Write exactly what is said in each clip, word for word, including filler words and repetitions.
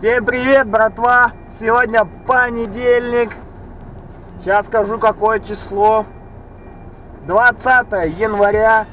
Всем привет, братва! Сегодня понедельник. Сейчас скажу, какое число. двадцатое января.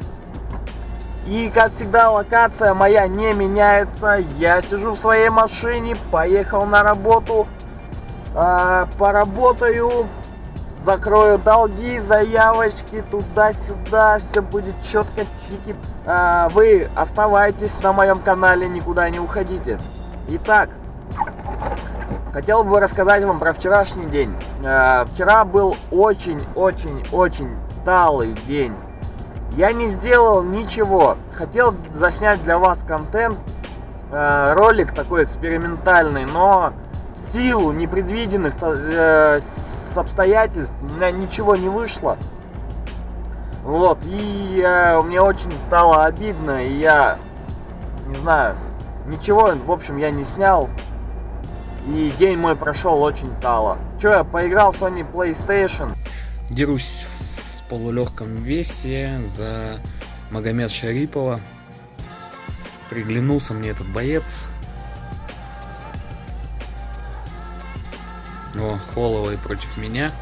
И, как всегда, локация моя не меняется. Я сижу в своей машине, поехал на работу. А, поработаю, закрою долги, заявочки, туда-сюда. Все будет четко, чики. А, вы оставайтесь на моем канале, никуда не уходите. Итак, хотел бы рассказать вам про вчерашний день. А, вчера был очень-очень-очень талый день. Я не сделал ничего. Хотел заснять для вас контент, э, ролик такой экспериментальный, но в силу непредвиденных э, обстоятельств у меня ничего не вышло. Вот, и э, мне очень стало обидно, и я, не знаю, ничего, в общем, я не снял. И день мой прошел очень тало. Че, я поиграл в Sony PlayStation. Дерусь в полулегком весе за Магомед Шарипова. Приглянулся мне этот боец. О, Холлоуэй против меня.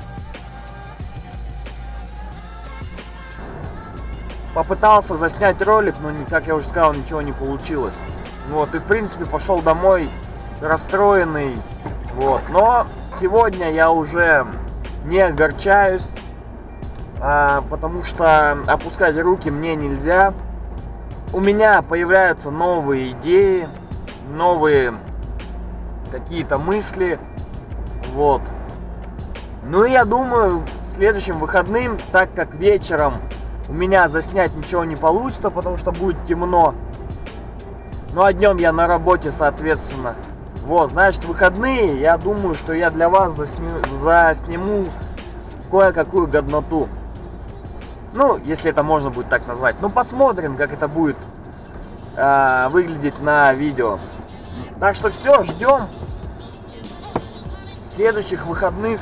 Попытался заснять ролик, но, как я уже сказал, ничего не получилось. Вот, и в принципе пошел домой расстроенный. Вот, но сегодня я уже не огорчаюсь. А, потому что опускать руки мне нельзя. У меня появляются новые идеи, новые какие-то мысли. Вот. Ну и я думаю, следующим выходным, так как вечером у меня заснять ничего не получится, потому что будет темно. Ну а днем я на работе, соответственно. Вот, значит, выходные, я думаю, что я для вас засни... засниму кое-какую годноту. Ну, если это можно будет так назвать. Ну, посмотрим, как это будет э, выглядеть на видео. Так что все, ждем следующих выходных.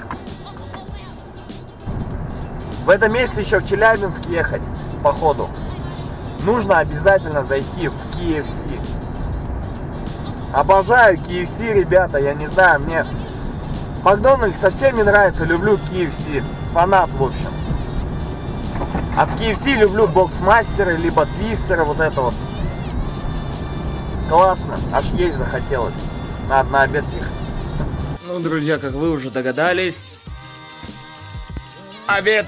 В этом месяце еще в Челябинск ехать, походу. Нужно обязательно зайти в кей эф си. Обожаю кей эф си, ребята, я не знаю, мне Макдональдс совсем не нравится, люблю кей эф си. Фанат, в общем. А в кей эф си люблю боксмастеры, либо твистеры, вот это вот. Классно, аж есть захотелось. Надо на обед ехать. Ну, друзья, как вы уже догадались, обед.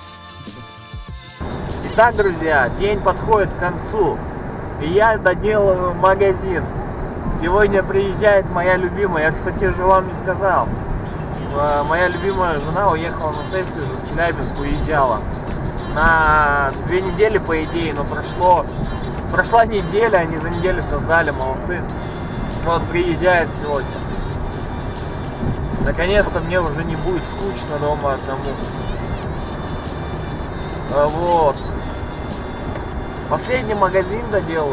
Итак, друзья, день подходит к концу. И я доделываю магазин. Сегодня приезжает моя любимая, я, кстати, уже вам не сказал. Моя любимая жена уехала на сессию, в Челябинск уезжала. На две недели, по идее, но прошло прошла неделя, они за неделю создали, молодцы. Вот приезжает сегодня. Наконец-то мне уже не будет скучно дома одному. А вот. Последний магазин доделываю.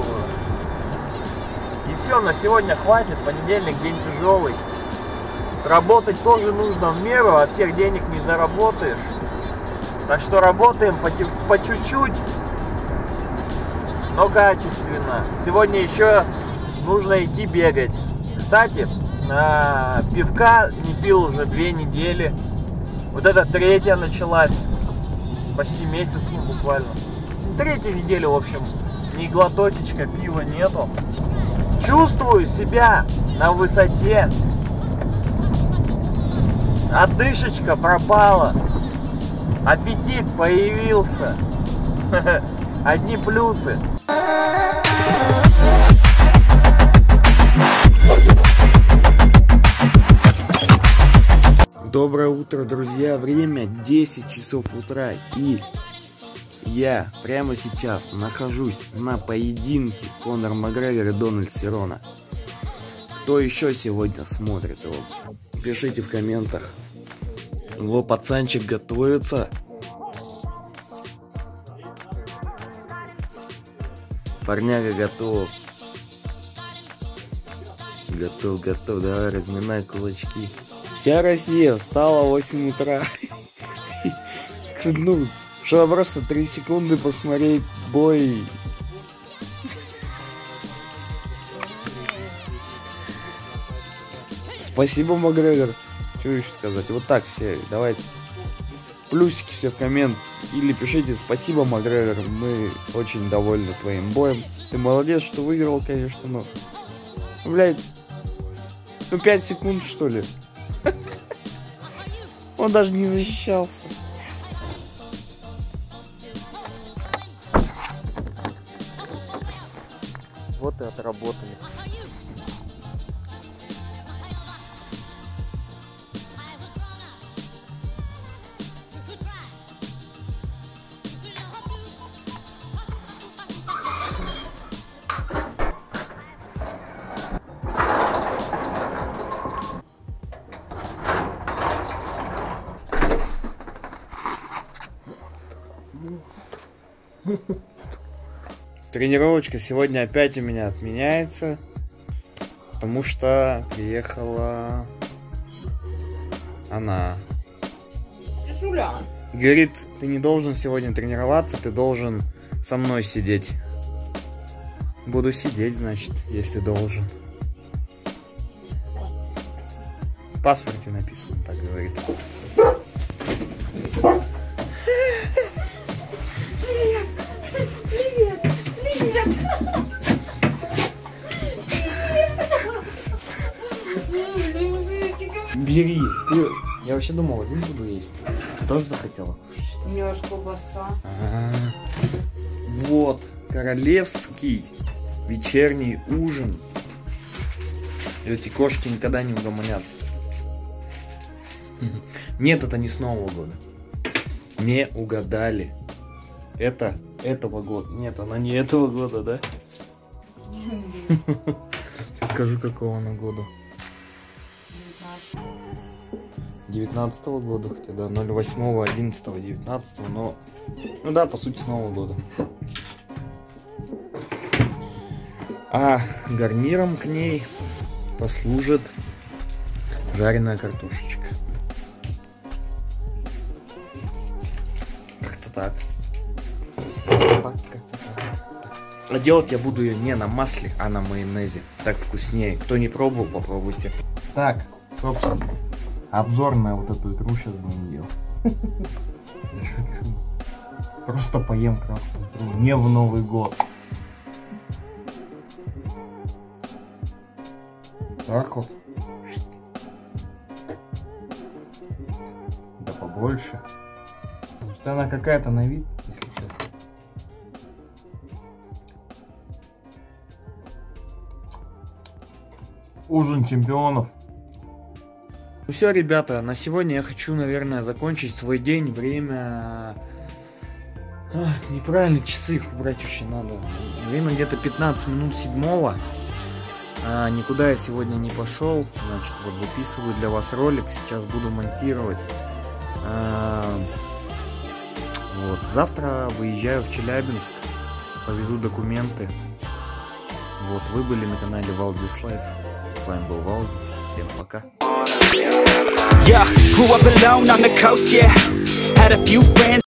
И все, на сегодня хватит. Понедельник, день тяжелый. Работать тоже нужно в меру, а всех денег не заработаешь. Так что работаем по чуть-чуть, но качественно. Сегодня еще нужно идти бегать. Кстати, пивка не пил уже две недели. Вот эта третья началась. Почти месяц, ну, буквально. Третью неделю, в общем, ни глоточечка пива нету. Чувствую себя на высоте. Отдышечка пропала. Аппетит появился. Одни плюсы. Доброе утро, друзья. Время десять часов утра. И я прямо сейчас нахожусь на поединке Конор Макгрегор и Дональд Серрone. Кто еще сегодня смотрит его? Пишите в комментах. Во, пацанчик готовится. Парняга готов. Готов, готов. Давай, разминай кулачки. Вся Россия встала в восемь утра. Ну, чтобы просто три секунды посмотреть бой. Спасибо, Макгрегор. Что еще сказать? Вот так все. Давайте. Плюсики все в коммент. Или пишите спасибо, Макгрегор. Мы очень довольны твоим боем. Ты молодец, что выиграл, конечно, но... Блядь. Ну пять секунд, что ли? Он даже не защищался. Вот и отработали. Тренировочка сегодня опять у меня отменяется, потому что приехала она. Жуля. Говорит, ты не должен сегодня тренироваться, ты должен со мной сидеть. Буду сидеть, значит, если должен. В паспорте написано, так говорит. Бери, ты... Я вообще думал, один буду есть. Ты тоже захотела кушать? У меня аж колбаса. А-а-а. Вот, королевский вечерний ужин. И эти кошки никогда не угомонятся. Нет, это не с Нового года. Не угадали. Это этого года. Нет, она не этого года, да? Скажу, какого она года. девятнадцатого года, хотя да, ноль восьмого, одиннадцатого, девятнадцатого, но, ну да, по сути, с Нового года. А гарниром к ней послужит жареная картошечка. Как-то так. Как-то так. А делать я буду ее не на масле, а на майонезе. Так вкуснее. Кто не пробовал, попробуйте. Так, собственно. Обзор на вот эту игру сейчас будем делать. Я шучу. Просто поем красную икру. Не в Новый год. Так вот. Да побольше. Что она какая-то на вид, если честно. Ужин чемпионов. Ну все, ребята, на сегодня я хочу, наверное, закончить свой день. Время... А, неправильно, часы их убрать вообще надо. Время где-то пятнадцать минут седьмого. А, никуда я сегодня не пошел. Значит, вот записываю для вас ролик. Сейчас буду монтировать. А, вот. Завтра выезжаю в Челябинск. Повезу документы. Вот, вы были на канале Валдис Лайф. С вами был Валдис. Всем пока. Yeah, grew up alone on the coast, yeah. Had a few friends.